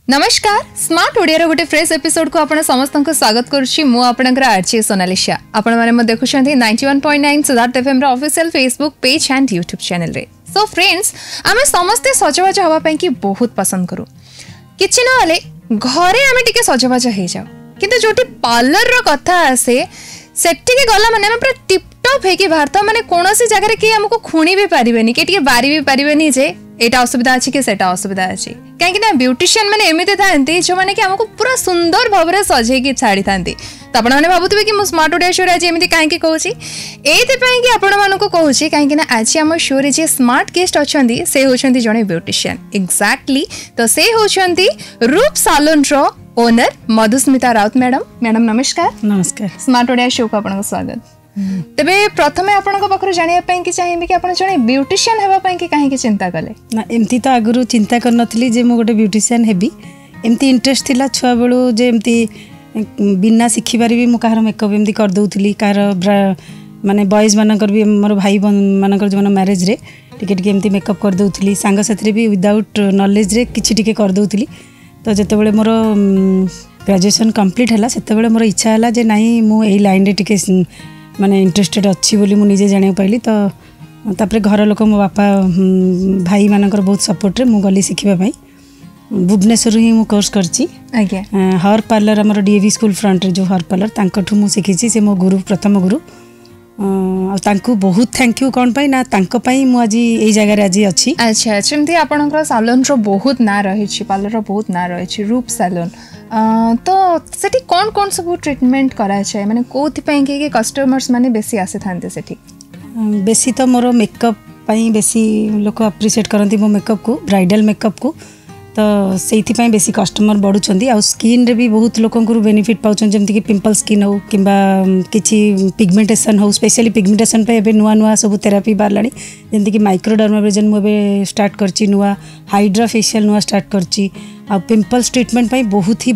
नमस्कार स्मार्ट ओडिया गोटे fresh episode को आपण समस्त को स्वागत करुच्ची मु आपनकर आरजे सोनालिशा आपण माने देखुछंती 91.9 सिद्धार्थ एफएम रो official Facebook page and YouTube channel रे। सो फ्रेंड्स आमे समस्त सजबाज हवा पई की बहुत पसंद करू किछि न हले घरे आमे टिके सजबाज हे जाऊ किंतु जोटी पार्लर रो कथा आसे सेठी के गला माने पूरा टिप टॉप हे कि भारत माने कोनोसी जगह रे कि हमको खुणी भी पारिबेनी कि टिके बारी भी पारिबेनी जे एटा असुविधा अछि कि सेटा असुविधा अछि काहे ना ब्यूटिशियन माने एमिते थांती जो माने कि हमको पूरा सुंदर भाबरे सजे की छाड़ी थांती त आपण माने भाबुतबे कि मु स्मार्ट ओडिया शो रे आज एमिते काहे कि कहूची एते पई कि आपण मानको कहूची काहे ना आज हम शो रे जे स्मार्ट गेस्ट अछंती से होछंती जने ब्यूटिशियन एक्जेक्टली तो से होछंती रूप सैलून रो ओनर मधुस्मिता राउत मैडम नमस्कार। नमस्कार स्मार्ट ओडिया शो को आपन स्वागत। तेबे प्रथमे आपन को बखरो जानिया पई कि चाहिबे कि आपन जने ब्यूटिशियन हेबा पई कि काहे कि चिंता कले ना एमती तो आगुरु चिंता कर नथली जे मु गोटे ब्यूटिशियन हेबी एमती इंटरेस्ट थिला छुआ बेलू जे एमती बिना सिखि पारिबी मु कार मेकअप एमती कर दउथली कार माने बॉयज मानकर भी मोर भाई मानकर जन मैरिज रे टिके टिके एमती मेकअप कर दउथली सांग साथरे भी विदाउट नॉलेज रे किछि टिके कर दउथली तो जते बेले मोर ग्रेजुएशन कंप्लीट हला सेते बेले मोर इच्छा हला जे नाही मु एई लाइन रे टिके माने इंटरेस्टेड अच्छी बोली मु निजे जाने पाइली तो तापरे घर लोक मो बापा भाई मानकर बहुत सपोर्ट रे मु गली सिखिबा भाई भुवनेश्वर ही मु कोर्स करची आज्ञा हर पार्लर हमर डीएवी स्कूल फ्रंट रे जो हर पार्लर तांकठु मु सिखिची से मो गुरु प्रथम गुरु आ तांकु बहुत थैंक यू कोन पई ना तांको पई मु आज एई जगह रे आज अछि। अच्छा जेमती आपनकर सैलून रो बहुत ना रही छी पार्लर रो बहुत ना रही छी रूप सैलून तो सेठी कौन कौन सब ट्रीटमेंट करा छे माने कोथि पई के कस्टमर्स माने बेसी आसे थांते सेठी बेसी तो मोर मेकअप पई बेसी लोक अप्रिशिएट करंती मो मेकअप को ब्राइडल मेकअप को तो सेठी पई बेसी कस्टमर बढ़ुचंदी आ स्किन रे भी बहुत लोकन को बेनिफिट पाउछन जेमति कि पिंपल स्किन हो किंबा किछि पिगमेंटेशन हो स्पेशली पिगमेंटेशन पे एबे नुआ नुआ सब थेरेपी बारलानी जेमति कि माइक्रोडर्माब्रेजन मु एबे स्टार्ट करची नुआ हाइड्रा फेशियल नुआ स्टार्ट करची आ पिंपल्स ट्रीटमेंट पई बहुत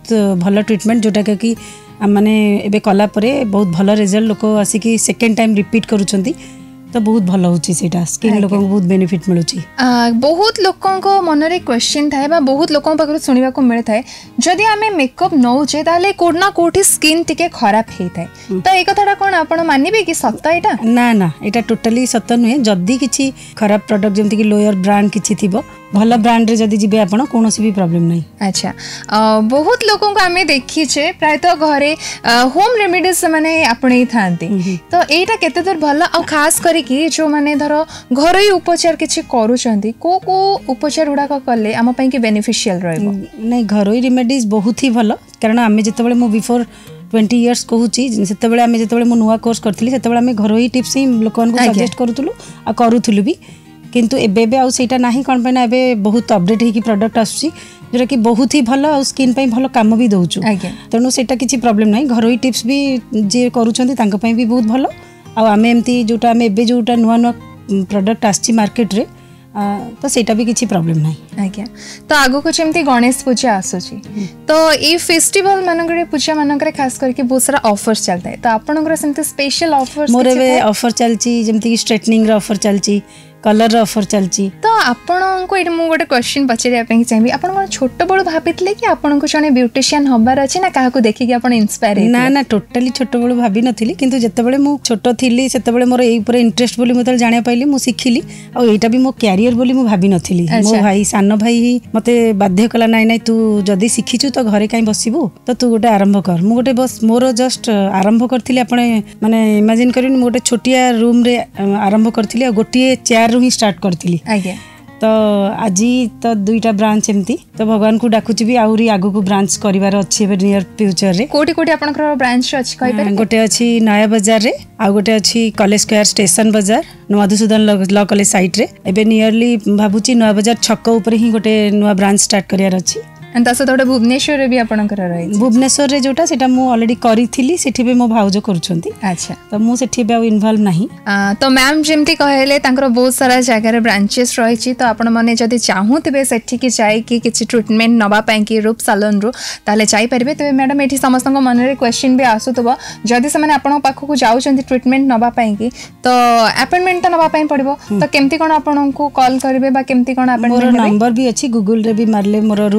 भल ट्रीटमेंट जोटा कि माने एबे कला परे बहुत भल रिजल्ट लोक आसिकी सेकेंड टाइम रिपीट करूछंती तो बहुत भल होची सेटा स्किन लोक को बहुत बेनिफिट मिलुची। बहुत लोकों को मन रे क्वेश्चन थाए बा बहुत लोकों पाखर सुनिबा को मिले थाए जदि आमे मेकअप नौचे ताले कोडना कोठी स्किन टिके खराब हे थाए तो ए कथाटा कोन आपण मानिबे कि सत्य एटा ना ना एटा टोटली सत्य नुहे जदी किछि खराब प्रोडक्ट जेमति कि लोअर ब्रांड किछि थिबो भल ब्रांड रे जदी जिबे आपण कोनोसी भी प्रॉब्लम नहीं। अच्छा बहुत लोकों को आमे देखि छे प्राय तो घरे होम रेमेडीज माने आपणे थांती तो एटा केते दूर भल आ खास करी कि जो माने धरो घरोई उपचार किछि करूचंती को उपचार उडा को कले आम पई कि बेनिफिशियल रहबो नहीं घरोई रेमेडीज बहुत ही भल कारण आमे जतबेले मु बिफोर 20 इयर्स कहूची सेतबेले आमे जतबेले मु नुवा कोर्स करथिली सेतबेले आमे घरोई टिप्स ही लोकन को सजेस्ट करूथुलु आ करूथुलु भी किंतु एबे आउ सेटा नाही कोन पे ना एबे बहुत अपडेट हे कि प्रोडक्ट आसुची जोरा कि बहुत ही भल आ स्किन पई भल काम भी दउचु तणु सेटा किछि प्रॉब्लम नाही घरोई टिप्स भी जे करूचंती तांको पई भी बहुत भल आ आमे एमती जोटा आमे एबे जोटा नुवा नुवा प्रोडक्ट आसची मार्केट रे तो सेटा भी किछि प्रॉब्लम नाही। आज्ञा तो आगो को जेमती गणेश पूजा आसुची तो ए फेस्टिवल मानकरे पूजा मानकरे खास करके बहुत सारा ऑफर्स चलता है तो आपनकर सेमती स्पेशल ऑफर्स मोर एबे ऑफर चलची जेमती कि स्ट्रेटनिंग रे ऑफर चलची कलर ऑफर चलची तो आपण को मु गोटे क्वेश्चन पचरिया पे चाहिबी आपण कोन छोट बड़ भाबितले कि आपण को जने ब्यूटिशियन हबार अछि ना काहा को देखि कि आपण इंस्पायर हे ना ना टोटली छोट बड़ भाबी नथिली किंतु जते बेले मु छोट थिली सेते बेले मोर एई ऊपर इंटरेस्ट बोली मते जानिया पाइली मु सिखिली आ एटा भी मो कैरियर बोली मु भाबी नथिली मो भाई सान भाई ही मते बाध्य कला नाही तू जदी सिखिचु तो घरे काई बसिबू तो तू गोटे आरंभ कर मु गोटे बस मोर जस्ट आरंभ करथिली आपण माने इमेजिन करिन मु गोटे छोटिया रूम रे आरंभ करथिली आ गोटिए चेयर ही स्टार्ट करथिली आज्ञा तो आज तो दुईटा ब्रांच एमती तो भगवान को डाकुची भी आउरी आगु को ब्रांच करिवार अछि एबे नियर फ्यूचर रे कोटी कोटी आपनकर ब्रांच अछि कहि पारे गोटे अछि नया बाजार रे आ गोटे अछि कॉलेज स्क्वायर स्टेशन बाजार मधुसूदन लॉ कॉलेज साइट रे एबे नियरली भाबुची नया बाजार छक ऊपर ही गोटे नया ब्रांच स्टार्ट करियार अछि एंड तसे थोड़े भुवनेश्वर रे भी आपनकर रही भुवनेश्वर रे जोटा सेटा मु ऑलरेडी करिथिली सेठी भी मो भाउजो करूछंती। अच्छा तो मु सेठी भी इन्वॉल्व नाही तो मैम जेमती कहले तांकर बहुत सारा जगह रे ब्रांचेस रही छी तो आपण माने जदी चाहूतबे सेठी की जाय कि किछि ट्रीटमेंट नबा पई कि रूप सैलून रो ताले जाई परबे तबे मैडम एठी समस्त मन रे क्वेश्चन भी आसुतबो जदी से माने आपण पाखो को जाउछंती ट्रीटमेंट नबा पई कि तो अपॉइंटमेंट तो नबा पई पड़िबो तो केमती कोन आपण को कॉल करबे बा केमती कोन अपॉइंटमेंट मोर नंबर भी अछि गूगल रे भी मारले मोर Roop salon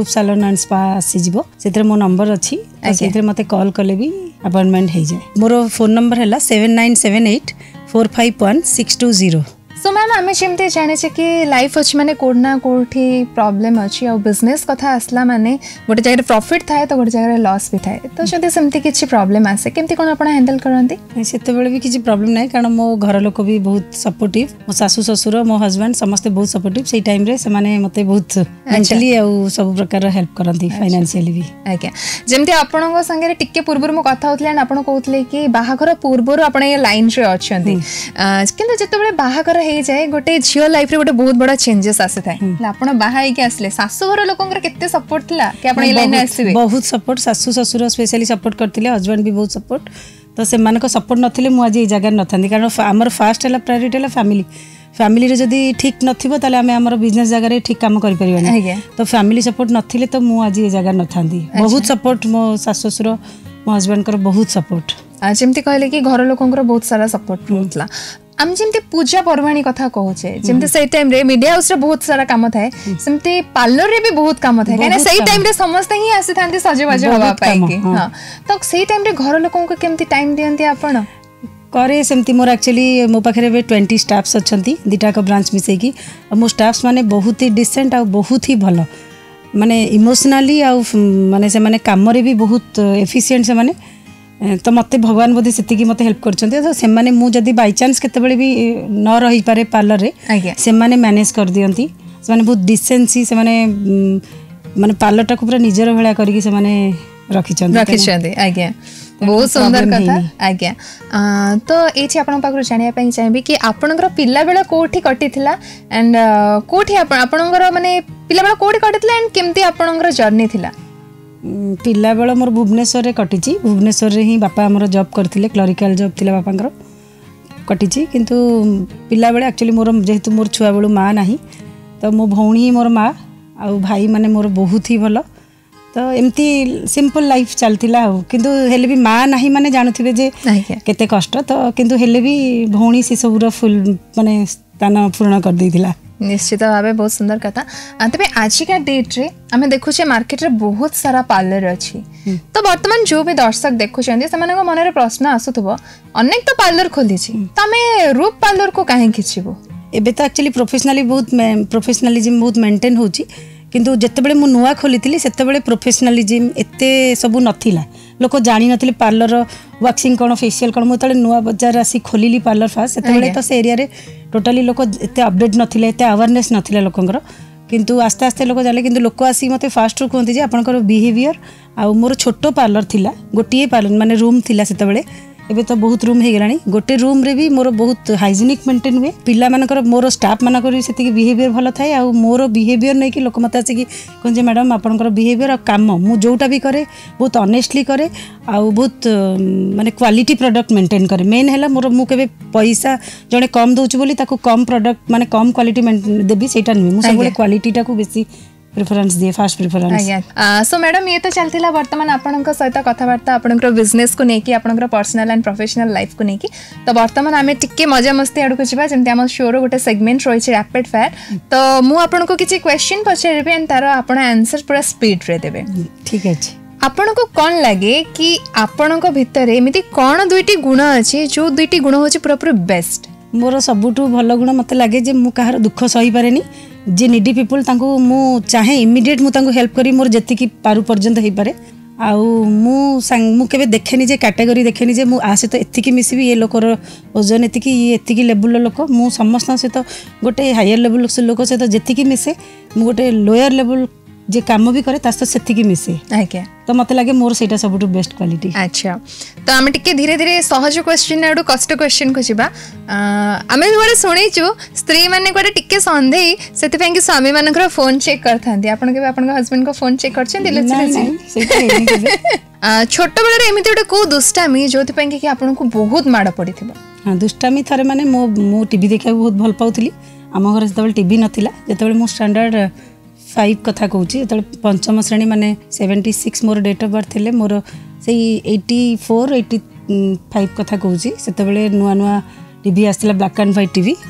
salon and spa आसीज से मो नंबर अच्छी मत कॉल कले भी अपॉइंटमेंट हो जाए। मोर फोन नंबर है 7978451620। सो मैम आम जमी जाने कि लाइफ अच्छी माने कोना कोठी प्रॉब्लम अच्छी आ बिजनेस कथा आसला माने गोटे जगह प्रॉफिट थाए तो गोटे जगह लॉस भी थाए तो जब सेमती किसी प्रॉब्लम आसे केमती कोन आपण हैंडल करंती? सेते बेले भी किसी प्रॉब्लम नहीं कारण मो घर लोक भी बहुत सपोर्टिव मो सासू ससुर मो हस्बैंड समस्ते बहुत सपोर्टिव से टाइम रे से माने मते बहुत मेंटली आ सब प्रकार हेल्प करंती फाइनेंशियली भी। आज्ञा जेमती आपणो संगे टिके पूर्व मो कथा होतले आपण कहतले कि बाहागर पूर्व आपण ये लाइन रे अछंती किंतु जते बेले बाहागर जाए गोटे झील लाइफ रे गोटे बहुत बड़ा चेंजेस आसे थाए आपण बाहा के आसले सासु घर लोकंकर केते सपोर्ट थिला कि आपण ए लाइन आसीबे? बहुत सपोर्ट सासु ससुर स्पेशली सपोर्ट करथिले हस्बैंड भी बहुत सपोर्ट तो से मानको सपोर्ट नथिले मु आज ए जगह नथांदी कारण हमर फास्ट हला प्रायोरिटी हला फैमिली फैमिली रे जदी ठीक नथिबो ताले हमें हमर बिजनेस जगह रे ठीक काम करि परिबानी तो फैमिली सपोर्ट नथिले तो मु आज ए जगह नथांदी। बहुत सपोर्ट मो सासु ससुर मो हस्बैंड कर बहुत सपोर्ट जेमती कहले कि घर लोकंकर बहुत सारा सपोर्ट होतला। आम जमती पूजा पर्वाणी कथा कहूचे जमती से टाइम रे मीडिया हाउस रे बहुत सारा काम थाए सेमती पार्लर रे भी बहुत काम थाए काने सही टाइम रे समस्त ही आसी थांती सजबाज हवा पाई के हां तो सही टाइम रे घर लोकन को केमती टाइम दियंती आपण करे सेमती मोर एक्चुअली मो पाखरे बे 20 स्टाफ्स अछंती दिटा को ब्रांच मिसे की मो स्टाफ्स माने बहुत ही डिसेंट आ बहुत ही भलो माने इमोशनली आ माने से माने काम रे भी बहुत एफिशिएंट से माने तो मत भगवान बोधे से मत हेल्प कर मु जदि बाई चान्स केतबेले भी न रही पारे पार्लर रे से माने मैनेज कर दियंती से माने बहुत डिसेंसी से माने माने पार्लर टा को पूरा निजर भलिया करके से माने रखी चंदी। आज्ञा बहुत सुंदर कथा। आज्ञा तो एठी आपण पाखर जानिया पई चाहेबी कि आपनकर पिल्ला बेला कोठी कटिथिला एंड कोठी आपनकर माने पिल्ला बेला कोठी कटिथिला एंड केमती आपनकर जर्नी थिला? पिला बेला मोर भुवनेश्वर रे कटिची भुवनेश्वर रे ही बापा हमर जॉब करथिले क्लरिकल जॉब थिला बापांकर कटिची किंतु पिला बेला एक्चुअली मोर जेहेतु मोर छुआ बेलू माँ नाही तो मो भौणी मोर माँ आ भाई माने मोर बहुत ही भलो तो एमती सिंपल लाइफ चलतिला किंतु हेले भी माँ नाही माने जानथिबे जे केते कष्ट तो किंतु हेले भी भौणी से सबुर फुल माने स्थान पूर्ण कर देथिला। निश्चित भाव बहुत सुंदर कथा। तेज आजिका डेट रे आम देखुचे मार्केट रे बहुत सारा पार्लर अच्छी तो वर्तमान जो भी दर्शक देखुं से मन प्रश्न आसुथबो अनेक तो पार्लर खोली तो आम रूप पार्लर को कहीं खिंचबो एबे तो एक्चुअली प्रोफेशनली बहुत प्रोफेशनलिज्म बहुत मेंटेन होची किंतु जेतेबेले मु नुआ खोली सेतेबेले प्रोफेशनलिज्म एते सबु नथिला लोक जानी नथिले पार्लर वैक्सिंग कौन फेशियल कौन मुझे नुआ बजार आसी खोलिली पार्लर फास्ट से तो से एरिया रे टोटाली लोक एते अपडेट नथिले एते अवेयरनेस नथिला लोकंकर किंतु आस्ते आस्ते लोक जाले किंतु लोक आसी मते फास्ट रू कहते आपनकर बिहेवियर आ मोर छोटो पार्लर थिला गोटिए पार्लर माने रूम थिला सेतेबेले एबे तो बहुत रूम हो गलानी गोटे रूम रे भी मोर बहुत हाइजीनिक मेंटेन हुए पिला मानकर मोर स्टाफ मानकर भी सेति बिहेवियर भलो थाए आ मोर बिहेवियर नै कि लोक मते आसे कि कोन जे मैडम आपनकर बिहेवियर आ काम मु जोटा भी करे बहुत ऑनेस्टली करे आ बहुत माने क्वालिटी प्रोडक्ट मेंटेन करे मेन हैला मोर मु केबे पैसा जने कम दोछु बोली ताको कम प्रोडक्ट माने कम क्वालिटी देबी सेटा नै मु सब क्वालिटी टाको बेसी प्रेफरेंस दिए फास्ट प्रेफरेंस। सो मैडम ये तो चलता वर्तमान आपन सहित कथबार्ता आपन बिजनेस को लेकिन आपन पर्सनल एंड प्रोफेशनल लाइफ को लेकिन तो वर्तमान आम टिके मजा मस्ती आड़ को जावा जमती आम शोर गोटे सेगमेंट रही रैपिड फायर तो मु आपन को किसी क्वेश्चन पचारि एंड तार आपन आंसर पूरा स्पीड रे देबे। ठीक अछि आपन को कौन लगे कि आपन भितर एमती कौन दुईटी गुण अच्छे जो दुईटी गुण होची पूरा पूरा बेस्ट? मोर सबुठू भल गुण मत लगे जे मु कहार दुख सही पारेनी जे निडी पीपुल तांको मु चाहे इमिडिएट मु तांको हेल्प करी मोर जति की पारु पर्यंत हे पारे आउ मु केबे देखेनी जे कैटेगरी देखेनी जे मु आ सहित एतिकी मिसिबी ये लोकर ओजन एतिकी लेवल लोक मु समस्त सहित गोटे हायर लेवल लोक सहित जतिकी मिसे मु गोटे लोअर लेवल जे काम भी करे तास सेतिकी मिसे आज्ञा तो मते लागे मोर सेटा सबुठू बेस्ट क्वालिटी। अच्छा तो आम टिके धीरे धीरे सहज क्वेश्चन आडू कष्ट क्वेश्चन को जिबा आमे बडे सुनैचु स्त्री माने कोडे टिके संदेही सेति पय कि स्वामी मानकर फोन चेक करथांती आपन के आपन हस्बैंड को फोन चेक करछन दिले सेटा छोट बेले एमिति गोटे को दुष्टामी जोति पय कि आपन को बहुत माड पडिथिबो? हां दुष्टामी थारे माने मो टीवी देखा बहुत भल पाउथली आम घर जतबेले टीवी नथिला जतबेले मो स्टैंडर्ड 5 कथा कहूँ जो पंचम श्रेणी माने 76 मोर डेट ऑफ बर्थ थे मोर से 84 85 कथा कहूँ से नुआ नुआ टीवी आसला ब्लैक एंड व्हाइट टीवी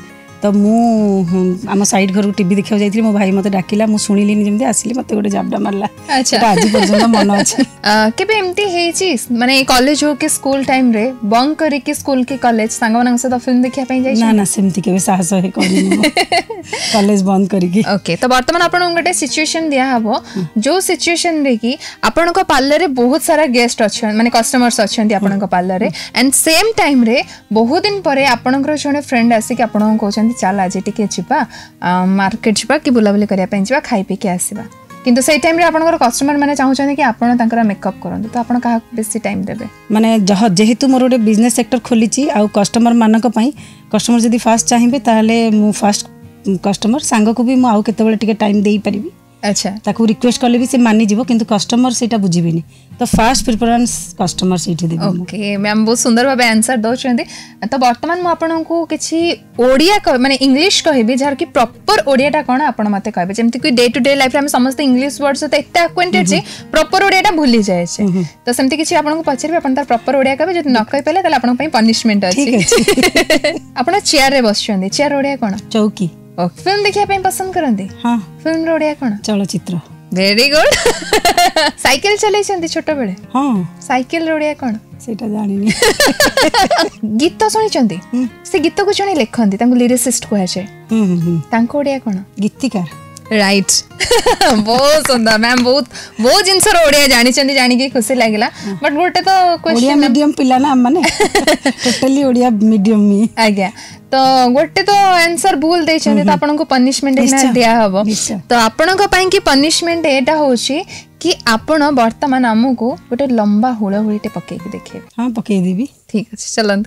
तो मु आम साइड घर को टीवी देखा जाइए मो भाई मते डाकिला मु सुनिलिनी जमती आसिली मते गोटे जाबडा मारला अच्छा आज पर्यंत मन अछि केबे एमती हेची माने कॉलेज हो के स्कूल टाइम रे बंक करी के स्कूल के कॉलेज संग मनन से तो फिल्म देखिया पई जाई ना ना सेमती केबे साहस हे करिनी कॉलेज बंद करी के ओके तो वर्तमान आपण गोटे सिचुएशन दिया हबो जो सिचुएशन रे कि आपण को पार्लर रे बहुत सारा गेस्ट अछन माने कस्टमर्स अछन आपण को पार्लर रे एंड सेम टाइम रे बहुत दिन परे आपण को जने फ्रेंड आसी के आपण को कहउछन चल आज टिके छिपा मार्केट छिपा कि बुलाबुली करिया पई छिपा खाई पी के आसीबा किंतु से टाइम रे आपनकर कस्टमर माने चाहउछन कि आपण तांकरा मेकअप करन तो आपण कहा बेसी टाइम देबे माने जेहेतु मोर गोटे बिजनेस सेक्टर खोलीची आ कस्टमर मानक पई कस्टमर जदी फास्ट चाहिबे ताले मु फास्ट कस्टमर सांग को भी मु आउ केते बेले टिके टाइम देई परिबी अच्छा ताकू रिक्वेस्ट करले भी से मानि जीवो किंतु कस्टमर सेटा बुझिबिनी तो फास्ट प्रिफरेंस कस्टमर सेठी देबी ओके मैम बहुत सुंदर भाबे आंसर दोछंदी तो वर्तमान मु आपन को किछि ओडिया माने इंग्लिश कहबी जार कि प्रॉपर ओडियाटा कोन आपन मते कहबे जेमति कि डे टू डे लाइफ रे हम समस्त इंग्लिश वर्ड से एते अक्वेंटेड छी प्रॉपर ओडियाटा भूली जाय छै तो सेमति किछि आपन को पछरबे आपन तार प्रॉपर ओडिया कहबे जति न कहि पेले ताले आपन पई पनिशमेंट अछि आपन चेयर रे बसछंदी चेयर ओडिया कोन चौकी फिल्म देखिया पे पसंद करंदी हां फिल्म ओडिया कोन चलचित्र वेरी गुड साइकिल चले छंदी छोटो बेले हां साइकिल ओडिया कोन सेटा जानिनी गीत सुनी छंदी से गीत को जने लेखंदी तांको लिरिसिस्ट कहै छै तांको ओडिया कोन गीतिकार राइट बहुत सुंदर मैम बहुत बहुत जिनस ओडिया जानी चंदी जानी के खुशी लागला बट गोटे तो क्वेश्चन ओडिया मीडियम पिला ना माने टोटली ओडिया मीडियम मी आज्ञा तो गोटे तो आंसर भूल दे छंदी तो आपन को पनिशमेंट ना दिया हबो तो आपन को पई की पनिशमेंट एटा होची कि आपन वर्तमान हमु को गोटे लंबा हुळहुळीटे पके के देखे हां पके देबी ठीक अछि चलंत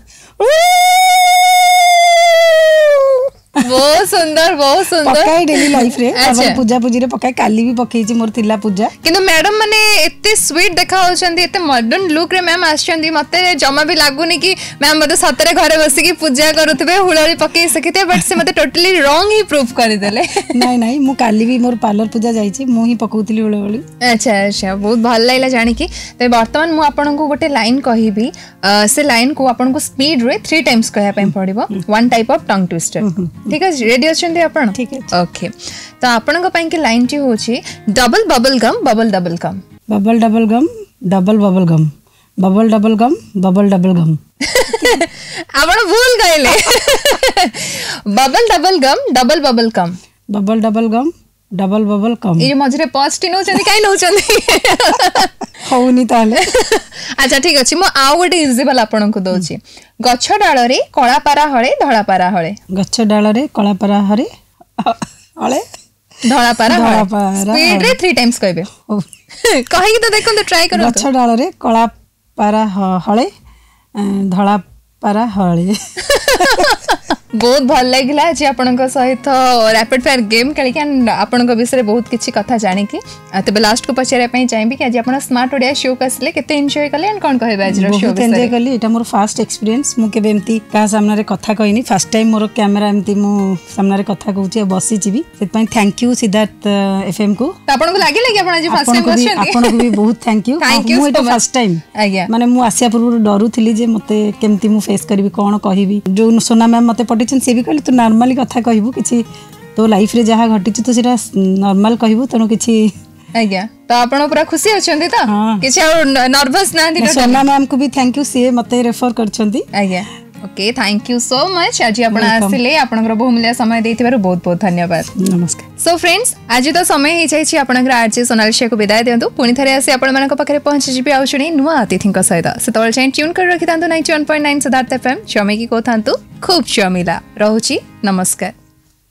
बहुत सुंदर पकाई डेली लाइफ रे अपन पूजा पूजी रे पकाई काली भी पकेई छी मोर थिला पूजा किंतु मैडम माने एते स्वीट देखा होचंदी एते मॉडर्न लुक रे मैम आछंदी मते जमा भी लागुनी कि मैम मते सतरे घरे बसी की पूजा करूतबे हुळहुळी पकेई सकिते बट से मते टोटली रॉन्ग ही प्रूफ कर देले नहीं नहीं मु काली भी मोर पार्लर पूजा जाई छी मु ही पकौतली हुळहुळी अच्छा अच्छा बहुत भल लागला जानि कि तो वर्तमान मु आपन को गोटे लाइन कहिबी से लाइन को आपन को स्पीड रे 3 टाइम्स कहया पय पड़िबो one type of tongue twister ठीक है रेडी अछंदी आपण ठीक है ओके तो आपण को पई के लाइन टी होची double bubble gum bubble double gum double bubble gum bubble double gum bubble double gum आपण भूल गइले bubble double gum double bubble gum bubble double gum double bubble gum ये मझरे पॉजिटिव नो चंदी काई नो चंदी होउनी ताले अच्छा ठीक अछि मो आउ गोटे इजी वाला आपन को दोची गछ डाळ रे कळा पारा हळे धळा पारा हळे गछ डाळ रे कळा पारा हळे हळे धळा पारा स्पीड रे 3 टाइम्स कहबे कहि कि तो देखन तो ट्राई करो गछ डाळ रे कळा पारा हळे धळा पारा हळे बहुत भल लगिला जे आपन को सहित रैपिड फायर गेम खेली के आपन को विषय बहुत किछि कथा जानि कि तबे लास्ट को पछरे पई चाहिबी कि आज आपन स्मार्ट ओडिया शो कसले केते एन्जॉय कले एंड कोन कहबे आज रो शो विषय एन्जॉय कली एटा मोर फर्स्ट एक्सपीरियंस मु केबे एमती का सामने रे कथा कहिनी फर्स्ट टाइम मोर कैमरा एमती मु सामने रे कथा कहूची बसी छिबी सेत पई थैंक यू सिद्धार्थ एफएम को आपन को लागे कि आपन आज फर्स्ट टाइम बसछन आपन को भी बहुत थैंक यू मु एटा फर्स्ट टाइम माने मु आसिया पूर्व डरू थिली जे मते केमती मु फेस करबी कोन कहिबी जो सोना मैम मते पटिछन से भी कहली तू नॉर्मली कथा कहबू किछि तो लाइफ रे जहा घटिछ तो सेटा नॉर्मल कहबू तनो किछि आज्ञा तो आपण पूरा खुशी अछंती त किछि और नर्वस ना थी सोना मैम को भी थैंक यू से मते रेफर करछंती आज्ञा okay thank you so much आज आपण आसिले आपनकर बहुमूल्य समय देथिबार बहुत बहुत धन्यवाद नमस्कार सो फ्रेंड्स आज तो समय ही जाइछि आपनकर आरजे सोनालिशा को विदाय देंतु पुनी थरे आसी आपण मानक पाखरे पहुंची जिबि आउ शुणी नुवा अतिथिंक सहित सेतवल चाहे ट्यून कर रखितांतु 91.9 सिद्धार्थ एफएम चमे की कोथांतु खूब चमिला रहूची नमस्कार।